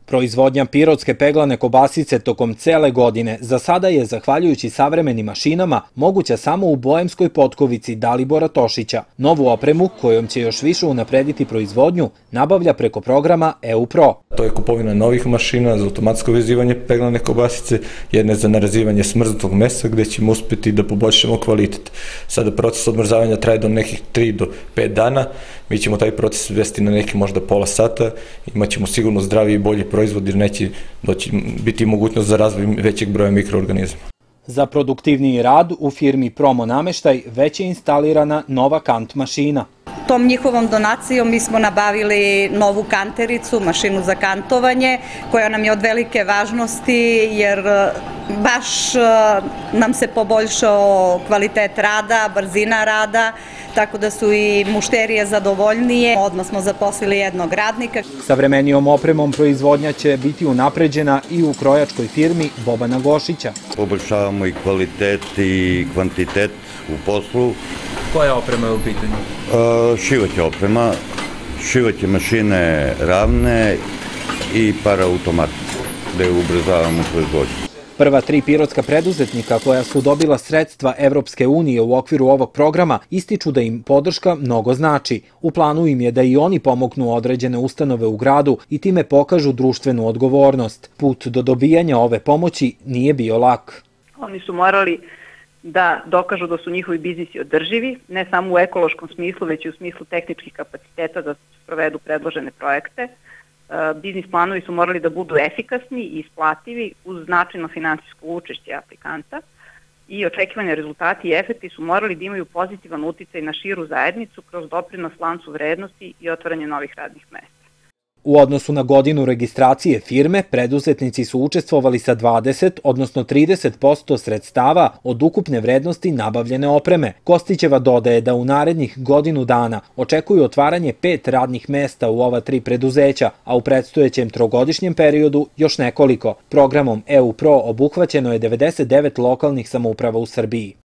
Proizvodnja pirotske peglane kobasice tokom cele godine za sada je, zahvaljujući savremenim mašinama, moguća samo u Boemskoj potkovici Dalibora Tošića. Novu opremu, kojom će još više unaprediti proizvodnju, nabavlja preko programa EU Pro. To je kupovina novih mašina za automatsko vezivanje peglane kobasice, jedne za narazivanje smrznutog mesa gde ćemo uspeti da poboljšamo kvalitet. Sada proces odmrzavanja traje do nekih 3 do 5 dana, mi ćemo taj proces vesti na neki možda pola sata, imat ćemo sigurno zdraviji i bolji proizvod jer neće biti mogućnost za razvoj većeg broja mikroorganizama. Za produktivniji rad u firmi Promo Nameštaj već je instalirana nova kant mašina. Tom njihovom donacijom mi smo nabavili novu kantericu, mašinu za kantovanje, koja nam je od velike važnosti jer baš nam se poboljšao kvalitet rada, brzina rada, tako da su i mušterije zadovoljnije. Odmah smo zaposlili jednog radnika. Savremenijom opremom proizvodnja će biti unapređena i u krojačkoj firmi Bobana Gošića. Poboljšavamo i kvalitet i kvantitet u poslu. Koja oprema je u pitanju? Šivaće oprema, šivaće mašine ravne i paraautomat, gde ubrzavamo proizvodnju. Prva 3 pirotska preduzetnika koja su dobila sredstva Evropske unije u okviru ovog programa ističu da im podrška mnogo znači. U planu im je da i oni pomognu određene ustanove u gradu i time pokažu društvenu odgovornost. Put do dobijanja ove pomoći nije bio lak. Oni su morali da dokažu da su njihovi biznisi održivi, ne samo u ekološkom smislu, već i u smislu tehničkih kapaciteta da provedu predložene projekte. Biznis planovi su morali da budu efikasni i isplativi uz značajno finansijsko učešće aplikanta i očekivane rezultati i efekti su morali da imaju pozitivan uticaj na širu zajednicu kroz doprinos lancu vrednosti i otvaranje novih radnih mesta. U odnosu na godinu registracije firme, preduzetnici su učestvovali sa 20, odnosno 30% sredstava od ukupne vrednosti nabavljene opreme. Kostićeva dodaje da u narednih godinu dana očekuju otvaranje 5 radnih mesta u ova 3 preduzeća, a u predstojećem trogodišnjem periodu još nekoliko. Programom EU Pro obuhvaćeno je 99 lokalnih samouprava u Srbiji.